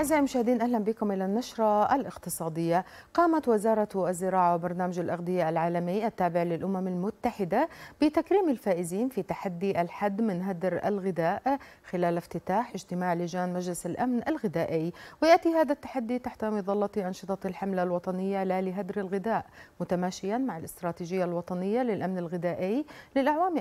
أعزائي المشاهدين، أهلا بكم إلى النشرة الاقتصادية. قامت وزارة الزراعة وبرنامج الأغذية العالمي التابع للأمم المتحدة بتكريم الفائزين في تحدي الحد من هدر الغذاء خلال افتتاح اجتماع لجان مجلس الأمن الغذائي. ويأتي هذا التحدي تحت مظلة أنشطة الحملة الوطنية لا لهدر الغذاء، متماشيا مع الاستراتيجية الوطنية للأمن الغذائي للأعوام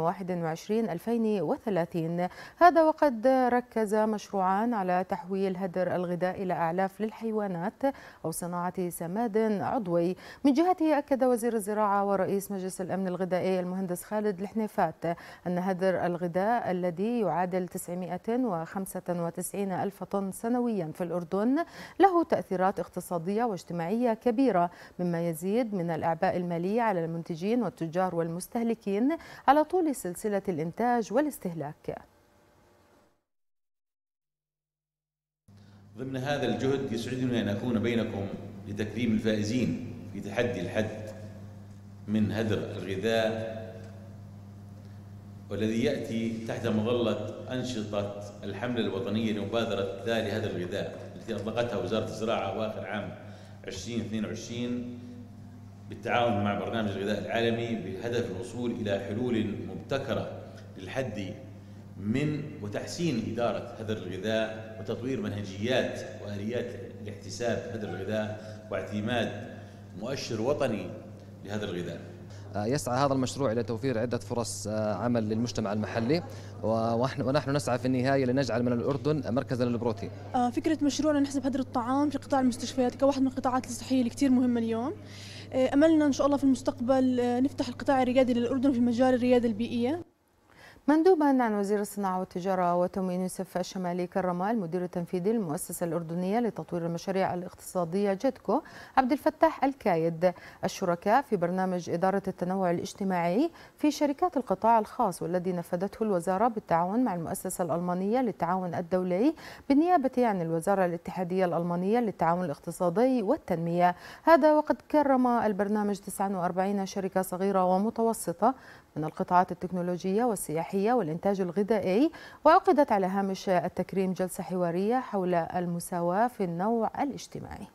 2021-2030. هذا وقد ركز مشروعان على تحويل هدر الغذاء إلى أعلاف للحيوانات أو صناعة سماد عضوي. من جهته أكد وزير الزراعة ورئيس مجلس الأمن الغذائي المهندس خالد الحنيفات أن هدر الغذاء الذي يعادل 995 ألف طن سنويا في الأردن له تأثيرات اقتصادية واجتماعية كبيرة، مما يزيد من الأعباء المالية على المنتجين والتجار والمستهلكين على طول سلسلة الإنتاج والاستهلاك. ضمن هذا الجهد يسعدني أن أكون بينكم لتكريم الفائزين في تحدي الحد من هدر الغذاء، والذي يأتي تحت مظلة أنشطة الحملة الوطنية لمبادرة لا لهدر الغذاء التي أطلقتها وزارة الزراعة أواخر عام 2022 بالتعاون مع برنامج الغذاء العالمي بهدف الوصول إلى حلول مبتكرة للحد من وتحسين إدارة هدر الغذاء وتطوير منهجيات وآليات لاحتساب هدر الغذاء واعتماد مؤشر وطني لهدر الغذاء. يسعى هذا المشروع إلى توفير عدة فرص عمل للمجتمع المحلي، ونحن نسعى في النهاية لنجعل من الأردن مركزا للبروتين. فكرة مشروعنا نحسب هدر الطعام في قطاع المستشفيات كواحد من القطاعات الصحية اللي كتير مهمة اليوم. أملنا إن شاء الله في المستقبل نفتح القطاع الريادي للأردن في مجال الريادة البيئية. مندوبا عن وزير الصناعة والتجارة وتموين يوسف الشمالي كرمال المدير التنفيذي للمؤسسة الأردنية لتطوير المشاريع الاقتصادية جدكو عبد الفتاح الكايد الشركاء في برنامج إدارة التنوع الاجتماعي في شركات القطاع الخاص، والذي نفذته الوزارة بالتعاون مع المؤسسة الألمانية للتعاون الدولي بالنيابة عن الوزارة الاتحادية الألمانية للتعاون الاقتصادي والتنمية. هذا وقد كرم البرنامج 49 شركة صغيرة ومتوسطة من القطاعات التكنولوجية والسياحية والإنتاج الغذائي، وعقدت على هامش التكريم جلسة حوارية حول المساواة في النوع الاجتماعي.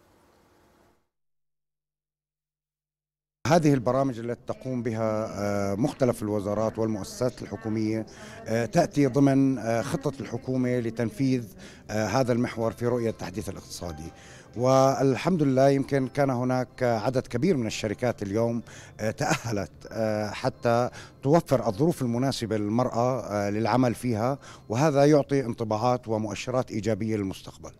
هذه البرامج التي تقوم بها مختلف الوزارات والمؤسسات الحكومية تأتي ضمن خطة الحكومة لتنفيذ هذا المحور في رؤية التحديث الاقتصادي. والحمد لله يمكن كان هناك عدد كبير من الشركات اليوم تأهلت حتى توفر الظروف المناسبة للمرأة للعمل فيها، وهذا يعطي انطباعات ومؤشرات إيجابية للمستقبل.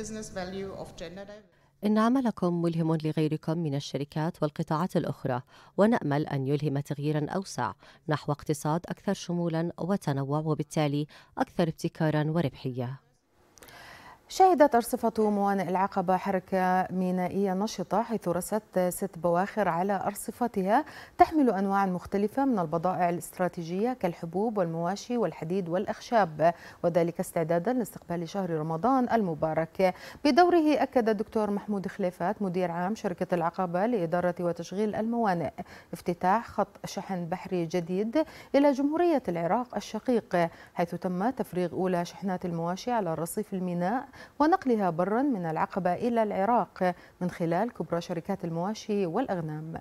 إن عملكم ملهم لغيركم من الشركات والقطاعات الأخرى، ونأمل أن يلهم تغييرا أوسع نحو اقتصاد أكثر شمولا وتنوع، وبالتالي أكثر ابتكارا وربحية. شهدت أرصفة موانئ العقبة حركة مينائية نشطة، حيث رست 6 بواخر على أرصفتها تحمل أنواع مختلفة من البضائع الاستراتيجية كالحبوب والمواشي والحديد والأخشاب، وذلك استعدادا لاستقبال شهر رمضان المبارك. بدوره أكد الدكتور محمود خليفات مدير عام شركة العقبة لإدارة وتشغيل الموانئ افتتاح خط شحن بحري جديد إلى جمهورية العراق الشقيق، حيث تم تفريغ أولى شحنات المواشي على رصيف الميناء ونقلها برا من العقبة إلى العراق من خلال كبرى شركات المواشي والأغنام.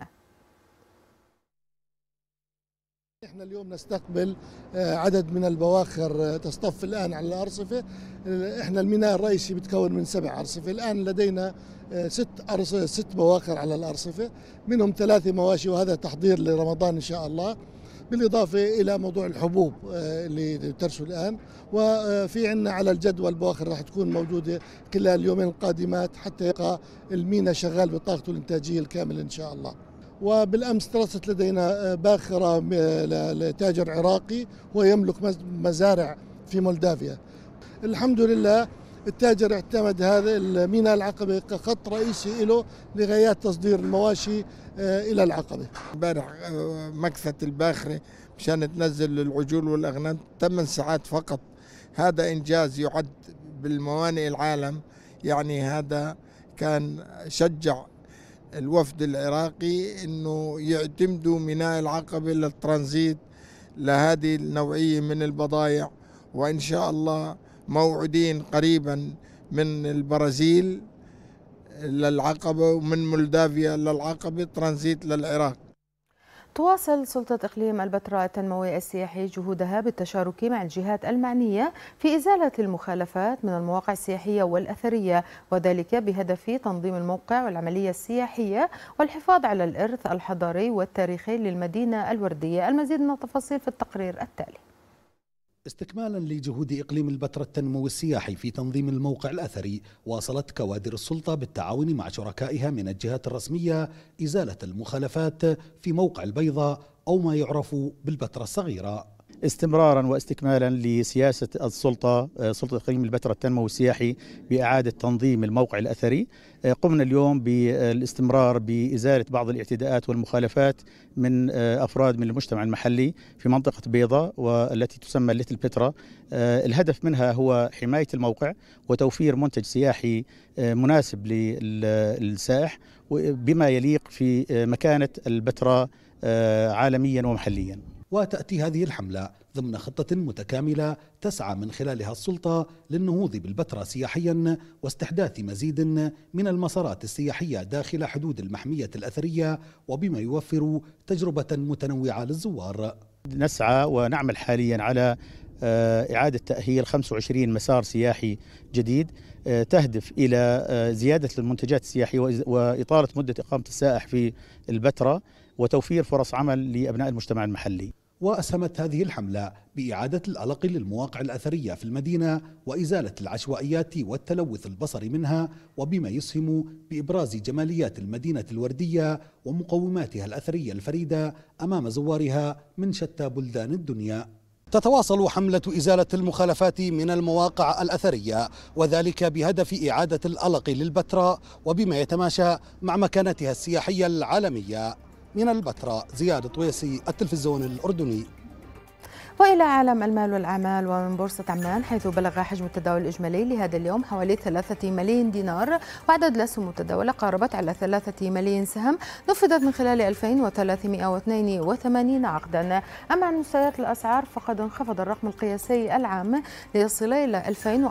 احنا اليوم نستقبل عدد من البواخر تصطف الآن على الأرصفة. احنا الميناء الرئيسي بتكون من 7 أرصفة، الآن لدينا 6 بواخر على الأرصفة، منهم 3 مواشي، وهذا تحضير لرمضان إن شاء الله، بالإضافة إلى موضوع الحبوب اللي ترسل الآن. وفي عنا على الجدول بواخر راح تكون موجودة خلال اليومين القادمات حتى يبقى الميناء شغال بطاقته الإنتاجية الكاملة إن شاء الله. وبالأمس ترست لدينا باخرة لتاجر عراقي ويملك مزارع في مولدافيا. الحمد لله التاجر اعتمد هذا الميناء العقبة كخط رئيسي له لغايات تصدير المواشي إلى العقبة. امبارح مكثة الباخرة مشان تنزل العجول والأغنام 8 ساعات فقط، هذا إنجاز يعد بالموانئ العالم. يعني هذا كان شجع الوفد العراقي إنه يعتمدوا ميناء العقبة للترانزيت لهذه النوعية من البضائع، وإن شاء الله موعودين قريبا من البرازيل للعقبة ومن مولدافيا للعقبة ترانزيت للعراق. تواصل سلطة إقليم البتراء التنموي السياحي جهودها بالتشارك مع الجهات المعنية في إزالة المخالفات من المواقع السياحية والأثرية، وذلك بهدف تنظيم الموقع والعملية السياحية والحفاظ على الإرث الحضاري والتاريخي للمدينة الوردية. المزيد من التفاصيل في التقرير التالي. استكمالا لجهود إقليم البتراء التنموي السياحي في تنظيم الموقع الأثري، واصلت كوادر السلطة بالتعاون مع شركائها من الجهات الرسمية إزالة المخالفات في موقع البيضاء أو ما يعرف بالبتراء الصغيرة، استمرارا واستكمالا لسياسة السلطة سلطة إقليم البتراء التنموي السياحي بإعادة تنظيم الموقع الأثري. قمنا اليوم بالاستمرار بإزالة بعض الاعتداءات والمخالفات من أفراد من المجتمع المحلي في منطقة بيضاء والتي تسمى ليتل بتراء. الهدف منها هو حماية الموقع وتوفير منتج سياحي مناسب للسائح بما يليق في مكانة البتراء عالميا ومحليا. وتأتي هذه الحملة ضمن خطة متكاملة تسعى من خلالها السلطة للنهوض بالبتراء سياحيا واستحداث مزيد من المسارات السياحية داخل حدود المحمية الأثرية، وبما يوفر تجربة متنوعة للزوار. نسعى ونعمل حاليا على إعادة تأهيل 25 مسار سياحي جديد تهدف إلى زيادة المنتجات السياحية وإطالة مدة إقامة السائح في البتراء وتوفير فرص عمل لأبناء المجتمع المحلي. وأسهمت هذه الحملة بإعادة الألق للمواقع الأثرية في المدينة وإزالة العشوائيات والتلوث البصري منها، وبما يسهم بإبراز جماليات المدينة الوردية ومقوماتها الأثرية الفريدة أمام زوارها من شتى بلدان الدنيا. تتواصل حملة إزالة المخالفات من المواقع الأثرية، وذلك بهدف إعادة الألق للبتراء وبما يتماشى مع مكانتها السياحية العالمية. من البتراء زياد طويسي، التلفزيون الأردني. وإلى عالم المال والأعمال ومن بورصة عمان، حيث بلغ حجم التداول الإجمالي لهذا اليوم حوالي 3 ملايين دينار، وعدد الأسهم المتداولة قاربت على 3 ملايين سهم نفذت من خلال 2382 عقدا. أما عن مستويات الأسعار فقد انخفض الرقم القياسي العام ليصل إلى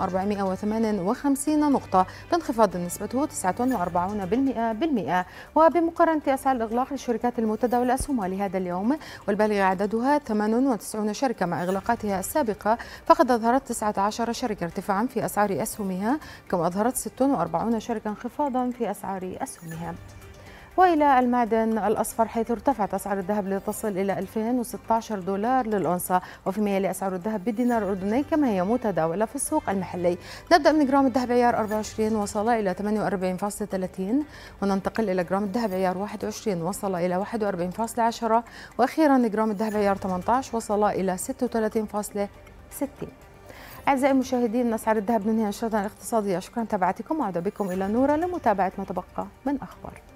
2458 نقطة بانخفاض نسبته 49%. وبمقارنة أسعار الإغلاق للشركات المتداولة أسهمها لهذا اليوم والبالغ عددها 98 شركة مع إغلاقاتها السابقة، فقد أظهرت 19 شركة ارتفاعا في أسعار أسهمها، كما أظهرت 46 شركة انخفاضا في أسعار أسهمها. وإلى المعدن الأصفر، حيث ارتفعت أسعار الذهب لتصل إلى 2016 دولار للأونصة، وفيما يلي أسعار الذهب بالدينار الأردني كما هي متداولة في السوق المحلي. نبدأ من جرام الذهب عيار 24 وصل إلى 48.30، وننتقل إلى جرام الذهب عيار 21 وصل إلى 41.10، وأخيرا جرام الذهب عيار 18 وصل إلى 36.60. أعزائي المشاهدين، أسعار الذهب ننهي نشرتنا الاقتصادية. شكرا لمتابعتكم، وأعود بكم إلى نورة لمتابعة ما تبقى من أخبار.